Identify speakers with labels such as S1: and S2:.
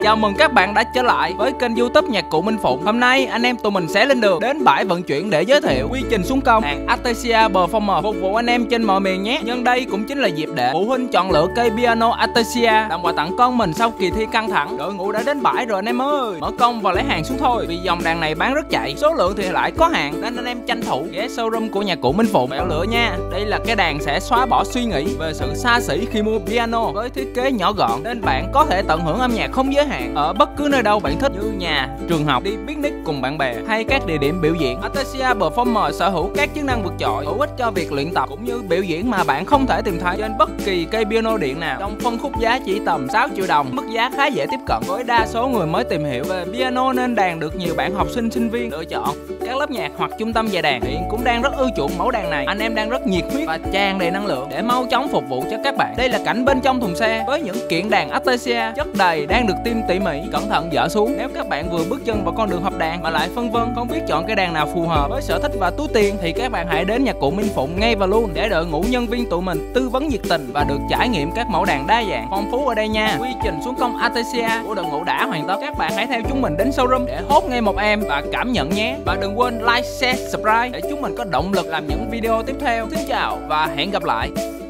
S1: Chào mừng các bạn đã trở lại với kênh YouTube Nhạc Cụ Minh Phụng. Hôm nay anh em tụi mình sẽ lên đường đến bãi vận chuyển để giới thiệu quy trình xuống công hàng Artesia Performer phục vụ anh em trên mọi miền nhé. Nhân đây cũng chính là dịp để phụ huynh chọn lựa cây piano Artesia làm quà tặng con mình sau kỳ thi căng thẳng. Đội ngũ đã đến bãi rồi anh em ơi, mở công và lấy hàng xuống thôi, vì dòng đàn này bán rất chạy, số lượng thì lại có hạn nên anh em tranh thủ ghé showroom của Nhạc Cụ Minh Phụng bèo lựa nha. Đây là cái đàn sẽ xóa bỏ suy nghĩ về sự xa xỉ khi mua piano, với thiết kế nhỏ gọn nên bạn có thể tận hưởng âm nhạc không giới hạn ở bất cứ nơi đâu bạn thích, như nhà, trường học, đi picnic cùng bạn bè hay các địa điểm biểu diễn. Artesia Performer sở hữu các chức năng vượt trội hữu ích cho việc luyện tập cũng như biểu diễn mà bạn không thể tìm thấy trên bất kỳ cây piano điện nào. Trong phân khúc giá chỉ tầm 6 triệu đồng, mức giá khá dễ tiếp cận với đa số người mới tìm hiểu về piano, nên đàn được nhiều bạn học sinh, sinh viên lựa chọn. Các lớp nhạc hoặc trung tâm dạy đàn hiện cũng đang rất ưa chuộng mẫu đàn này. Anh em đang rất nhiệt huyết và tràn đầy năng lượng để mau chóng phục vụ cho các bạn. Đây là cảnh bên trong thùng xe với những kiện đàn Artesia chất đầy đang được tiêm tỉ mỉ, cẩn thận dỡ xuống. Nếu các bạn vừa bước chân vào con đường học đàn mà lại phân vân không biết chọn cái đàn nào phù hợp với sở thích và túi tiền, thì các bạn hãy đến Nhạc Cụ Minh Phụng ngay và luôn để đội ngũ nhân viên tụi mình tư vấn nhiệt tình và được trải nghiệm các mẫu đàn đa dạng phong phú ở đây nha. Quy trình xuống công Artesia của đội ngũ đã hoàn tất. Các bạn hãy theo chúng mình đến showroom để hốt ngay một em và cảm nhận nhé. Và đừng quên like, share, subscribe để chúng mình có động lực làm những video tiếp theo. Xin chào và hẹn gặp lại.